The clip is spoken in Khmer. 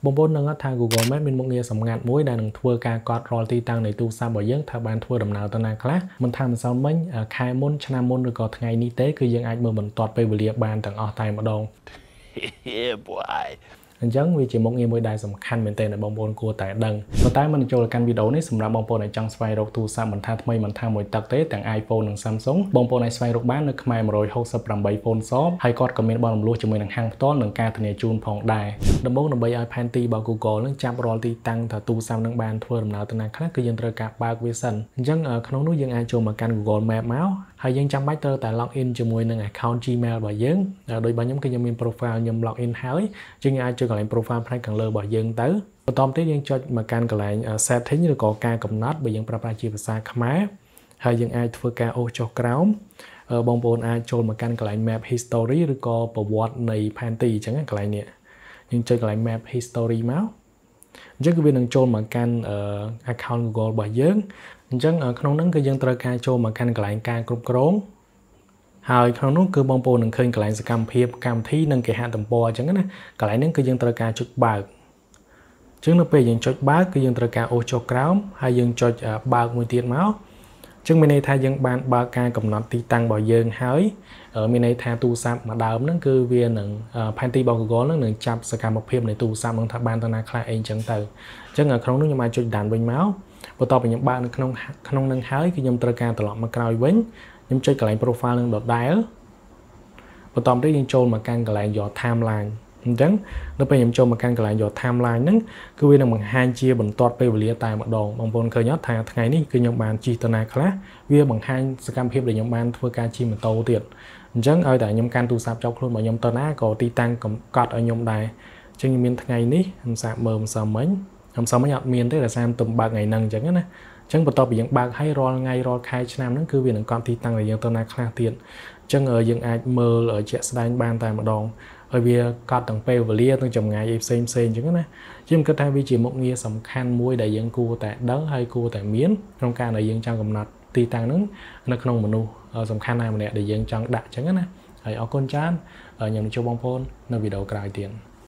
បងប្អូននឹងថា Google Maps មានមុខងារសម្ងាត់មួយដែលនឹងធ្វើការកត់រាល់ទីតាំងនៃទូរស័ព្ទរបស់យើងថាបានធ្វើដំណើរទៅណាខ្លះមិនថាម្សិលមិញខែមុនឆ្នាំមុនឬក៏ថ្ងៃនេះទេគឺយើងអាចមើលបន្ទាត់ពេលវេលាបានទាំងអស់តែម្ដង Yeah boy អញ្ចឹងវាជាមុខងារមួយដែលសំខាន់មែនទែនដែលបងប្អូនគួរតែដឹងប៉ុន្តែមិនចូលកាន់វីដេអូនេះសម្រាប់បងប្អូនដែលចង់ស្វែងរកទូរស័ព្ទមិនថាថ្មីមិនថាមួយទឹកទេទាំង iPhone និង Samsung បងប្អូនអាចស្វែងរកបាននៅខ្មែរ168 phone shop ហើយគាត់ក៏មានបទរំលោះជាមួយនឹងហាងផ្ទាល់និងការធានាជូនផងដែរដំបូងដើម្បីឲ្យផែនទីរបស់ Google នឹងចាប់រាល់ទីតាំងថាទូរស័ព្ទនឹងបានធ្វើដំណើរទៅណាខ្លះគឺយើងត្រូវការបើកវាសិនអញ្ចឹងក្នុងនោះយើងអាចចូលមកកាន់ Google Map មកហើយយើងចាំបាច់ត្រូវតែ log in ជាមួយនឹង account Gmail របស់យើងដោយបើខ្ញុំគឺខ្ញុំមាន profile ខ្ញុំ log in ហើយយើងអាចចូលកន្លែង profile ផ្នែកខាងលើរបស់យើងទៅបន្តទៀតយើងចុចមកកាន់កន្លែង setting ឬក៏ការកំណត់បើយើងប្រើប្រាស់ជាភាសាខ្មែរហើយយើងអាចធ្វើការអូសចុះក្រោមបងប្អូនអាចចូលមកកាន់កន្លែង map history ឬក៏ប្រវត្តិនៃផែនទីអញ្ចឹងកន្លែងនេះយើងចុចកន្លែង map history មកអញ្ចឹងគឺវានឹងចូលមកកាន់ account Google របស់យើងអញ្ចឹងក្នុងហ្នឹងគឺយើងត្រូវការចូលមកកាន់កន្លែងការគ្រប់គ្រងហើយក្នុងនោះគឺបងប្អូននឹងឃើញកន្លែងសកម្មភាពកម្មវិធីនិងគេហទំព័រអញ្ចឹងណាកន្លែងហ្នឹងគឺយើងត្រូវការចុចបើកអញ្ចឹងនៅពេលយើងចុចបើកគឺយើងត្រូវការអូសចុះក្រោមហើយយើងចុចបើកមួយទៀតមកអញ្ចឹងមានន័យថាយើងបានបើកការកំណត់ទីតាំងរបស់យើងហើយមានន័យថាទូរស័ព្ទមួយដើមហ្នឹងគឺវានឹងផែនទីរបស់ Google ហ្នឹងនឹងចាប់សកម្មភាពនៃទូរស័ព្ទហ្នឹងថាបានទៅណាខ្លះអីអញ្ចឹងទៅអញ្ចឹងក្នុងនោះខ្ញុំអាចចុចដានវិញមកបន្ទាប់ពីខ្ញុំបើកនៅក្នុងនឹងហើយគឺខ្ញុំត្រូវការត្រឡប់មកក្រោយវិញខ្ញុំចុចកន្លែង profile នឹងដដែលបន្ទាប់ទៀតយើងចូលមកកាន់កន្លែងយក timeline អញ្ចឹងនៅពេលខ្ញុំចូលមកកាន់កន្លែងយក timeline ហ្នឹងគឺវានឹងបង្ហាញជាបន្ទាត់ពេលវេលាតែម្ដងបងប្អូនឃើញអត់ថាថ្ងៃនេះគឺខ្ញុំបានជិះទៅណាខ្លះវាបង្ហាញសកម្មភាពដែលខ្ញុំបានធ្វើការជិះម៉ូតូទៀតអញ្ចឹងឲ្យតែខ្ញុំកាន់ទូរស័ព្ទចោលខ្លួនរបស់ខ្ញុំទៅណាក៏ទីតាំងកត់ឲ្យខ្ញុំដែរអញ្ចឹងខ្ញុំមានថ្ងៃនេះខ្ញុំសាកមើលម្សិលមិញអត់មានទេដោយសារទំបើកថ្ងៃហ្នឹងអញ្ចឹងណាអញ្ចឹងបន្ទាប់ពីយើងបើកឲ្យរាល់ថ្ងៃរាល់ខែឆ្នាំហ្នឹងគឺវានឹងកត់ទីតាំងដែលយើងទៅណាខ្លះទៀតអញ្ចឹងយើងអាចមើលជាក់ស្ដែងបានតែម្ដងហើយវាកត់ទាំងពេលវេលាទាំងចម្ងាយផ្សេងអញ្ចឹងណាខ្ញុំគិតថាវាជាមុខងារសំខាន់មួយដែលយើងគួរតែដឹងហើយគួរតែមានក្នុងការដែលយើងចង់កំណត់ទីតាំងហ្នឹងនៅក្នុងមនុស្សសំខាន់ណាម្នាក់ដែលយើងចង់ដាក់អញ្ចឹងណាហើយអរគុណច្រើនខ្ញុំជួបបងប្អូននៅវីដេអូក្រោយទៀត